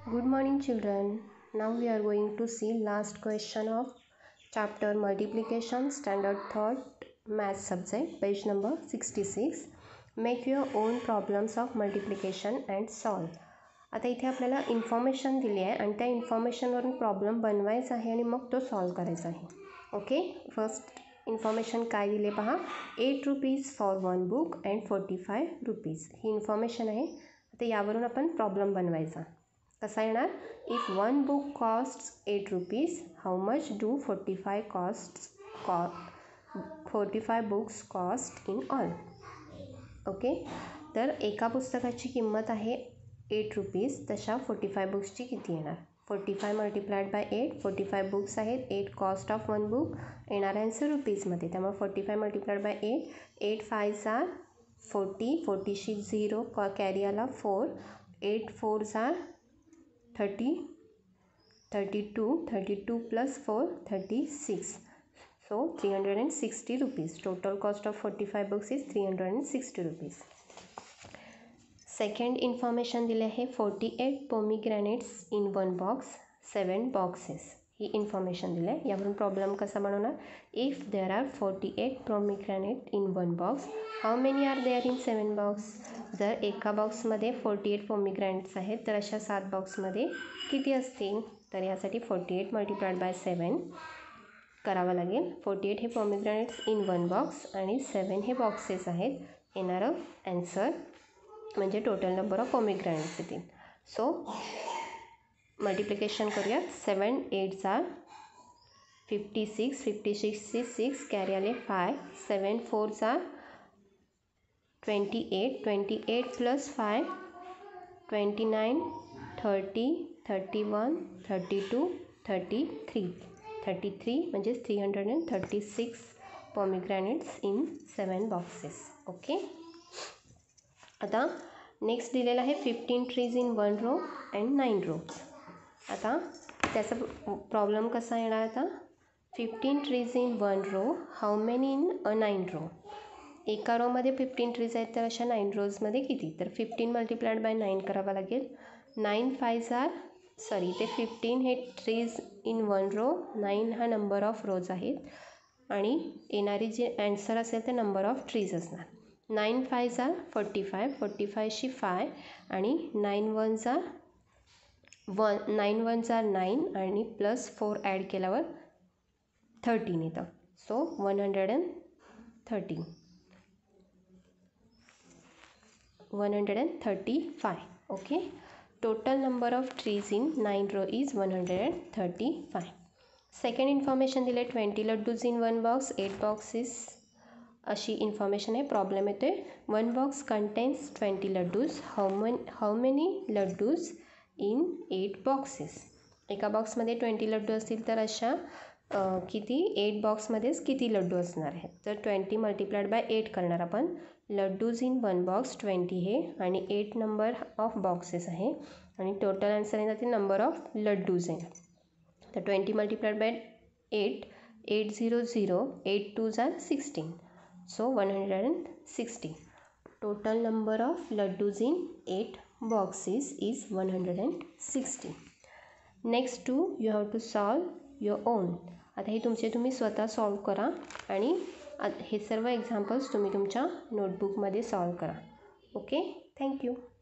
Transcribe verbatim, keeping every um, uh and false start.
Good morning children. Now we are going to see last question of chapter multiplication standard third math subject, page number sixty-six. Make your own problems of multiplication and solve. आता इथे आपल्याला information दिली आहे आणि त्या इन्फॉर्मेशनवरून problem बनवायचा आहे आणि मग तो सॉल्व करायचा आहे. ओके, फर्स्ट इन्फॉर्मेशन काय दिले पहा. Eight rupees for one book and forty five rupees ही इन्फॉर्मेशन आहे. आता यावरून आपण प्रॉब्लेम बनवायचा. कसा येणार. If one book cost eight rupees how much do forty five cost कॉ forty five books cost in all. Okay, तर एका पुस्तकाची किंमत आहे एट रुपीज, तशा फोर्टी फाय बुक्सची किती येणार. Forty five multiplied by eight, forty five books आहेत. Eight cost of one book, येणार आन्सर रुपीजमध्ये. त्यामुळे forty five multiplied by eight, eight fives are forty, फोर्टीशी झिरो कॅरी आला four, eight fours are thirty, thirty two, thirty two plus four thirty six. So three hundred and sixty rupees. Total cost of forty five books is three hundred and sixty rupees. Second information दिले आहे forty eight pomegranates in one box, seven boxes. ही information दिली आहे. यावरून problem कसा बनवणार. If there R forty eight pomegranate in one box, how many are there in seven box. जर एका बॉक्समध्ये फोर्टी एट पोमीग्रॅनेट्स आहेत तर अशा सात बॉक्समध्ये किती असतील. तर यासाठी forty eight multiplied by seven करावं लागेल. फोर्टी एट हे पोमीग्रॅनेट्स इन वन बॉक्स आणि सेवन हे बॉक्सेस आहेत. येणारं ॲन्सर म्हणजे टोटल नंबर ऑफ पोमीग्रॅनेट्स येतील. सो मल्टिप्लिकेशन करूया. Seven eights are fifty six, fifty six six carry आले five, seven fours are twenty eight, twenty eight plus five twenty nine, thirty, thirty one, thirty two, thirty three, thirty three म्हणजेच three hundred and thirty six pomegranates in seven boxes. Okay, आता next दिलेला आहे fifteen trees in one row and nine rows. आता त्याचा problem कसा येणार. आता fifteen trees in one row, how many in a nine row. एका रोमध्ये फिफ्टीन ट्रीज आहेत तर अशा नाईन रोजमध्ये किती. तर फिफ्टीन मल्टिप्लाइड बाय नाईन करावं लागेल. नाईन फायज आर सॉरी ते फिफ्टीन हे trees in one row, nine हा नंबर ऑफ रोज आहेत आणि येणारी जे ॲन्सर असेल ते नंबर ऑफ ट्रीज असणार. Nine fives are forty five, forty फायशी फाय आणि nine ones are one, nine ones are nine आणि प्लस फोर ॲड केल्यावर थर्टीन येतं. So one hundred and thirty one hundred and thirty five. Okay, total number of trees in nine row is one hundred and thirty five. Second information दिले twenty laddoos in one box, eight boxes अशी information आहे. Problem येतो आहे. One box contains twenty laddoos, how मन how many laddoos in eight boxes. एका बॉक्समध्ये twenty laddoo असतील तर अशा किती एट बॉक्समध्येच किती लड्डू असणार आहेत. तर ट्वेंटी मल्टिप्लाइड बाय एट करणार आपण. Laddoos in one box twenty हे आणि एट नंबर ऑफ बॉक्सेस आहे आणि टोटल आन्सर येणार ते नंबर ऑफ लड्डूज आहे. तर twenty multiplied by eight, eight zero zero, eight twos are sixteen. So one hundred and sixty. Total number of laddoos in eight boxes is one hundred and sixty. Next two you have to solve your own. आता हे तुमचे तुम्ही स्वतः solve करा आणि हे सर्व examples तुम्ही तुमच्या नोटबुकमध्ये सॉल्व करा. Okay, thank you.